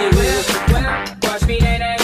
it will, watch me nae nae.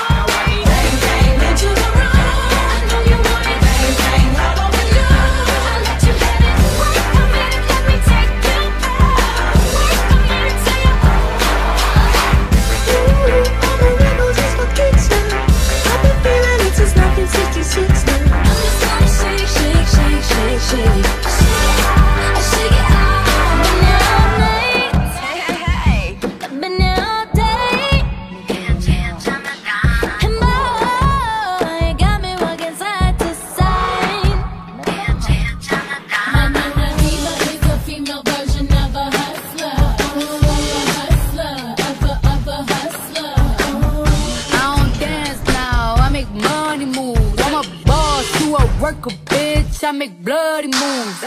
I make bloody moves.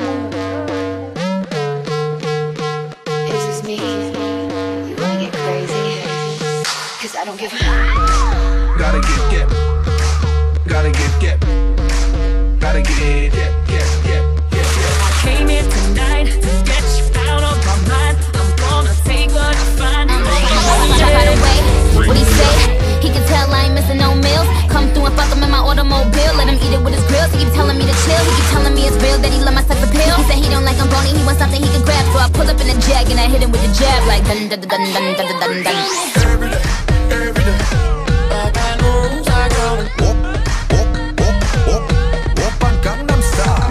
It's just me. You wanna get crazy? Cause I don't give a Gotta get. Gotta get. Gotta get. I came here tonight to get you out of my mind. I'm gonna take what you find. Jump out of the way. What he say? He can tell I ain't missing no meals. Come through and fuck him in my automobile. Let him eat it with his grills. He keep telling me to chill. He keep telling me it's real that he love my sex appeal. He said he don't like I'm bony. He wants something he can grab. So I pull up in a jag and I hit him with the jab like dun dun dun dun dun dun dun. Every day. I got no rules. I gotta walk on Gangnam Style.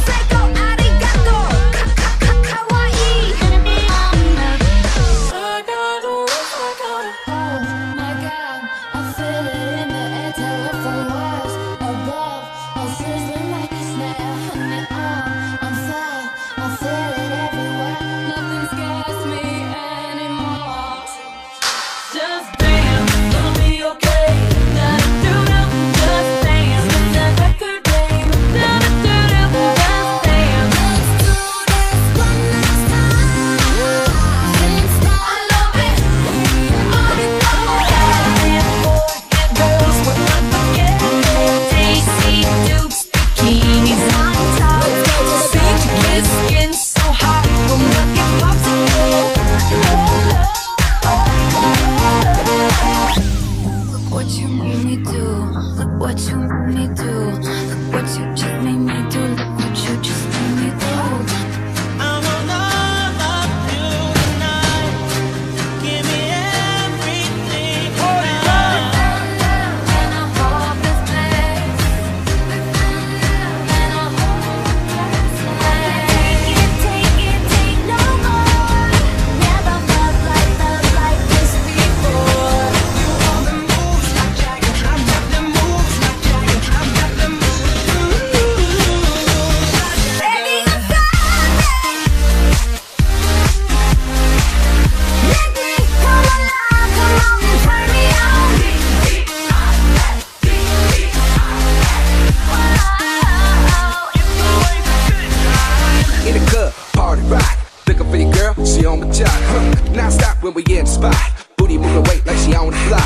When we in the spot, booty moving weight like she on the fly.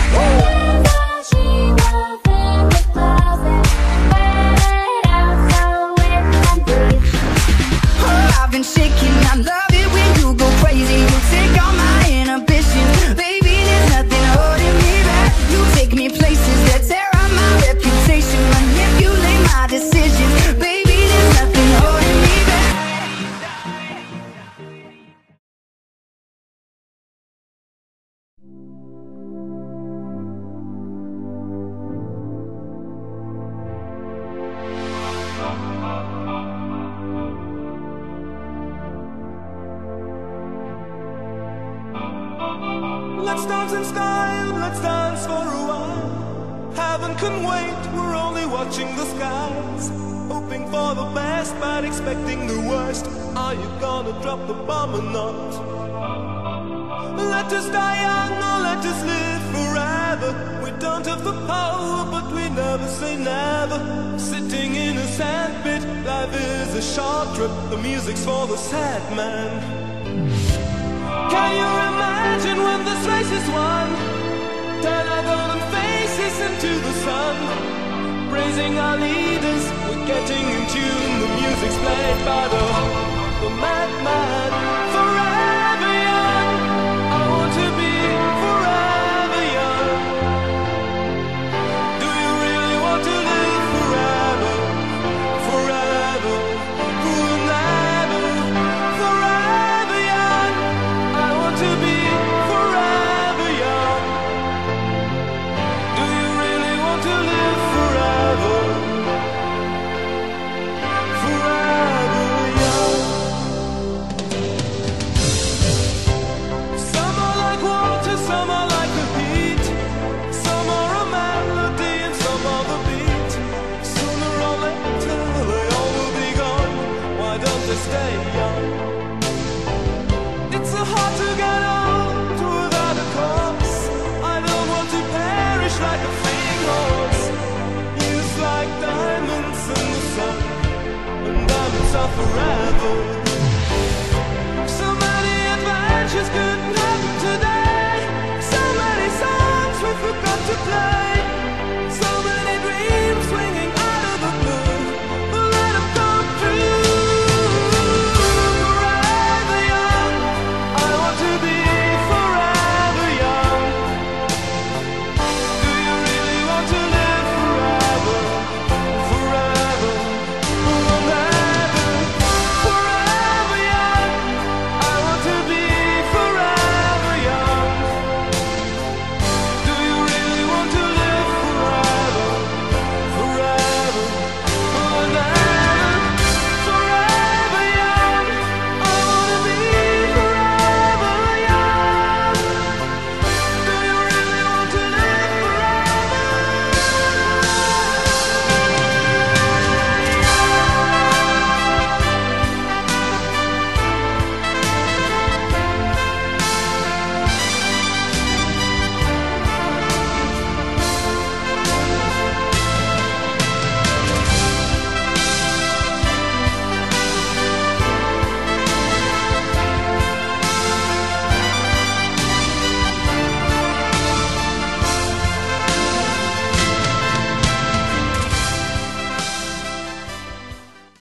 I've been shaking, I love it when you go crazy. You take all my inhibition, baby, there's nothing holding me back. You take me places that tear up my reputation, manipulate my decisions, baby, there's nothing holding me back. Let's dance in style, let's dance for a while. Heaven can wait, we're only watching the skies. Hoping for the best, but expecting the worst. Are you gonna drop the bomb or not? Let us die young or let us live forever. We don't have the power, but we never say never. Sitting in a sandpit, life is a short trip. The music's for the sad man. Can you imagine when this race is won? Turn our golden faces into the sun. Praising our leaders, we're getting in tune. The music's played by the madman. Forever young, I want to be forever. stay.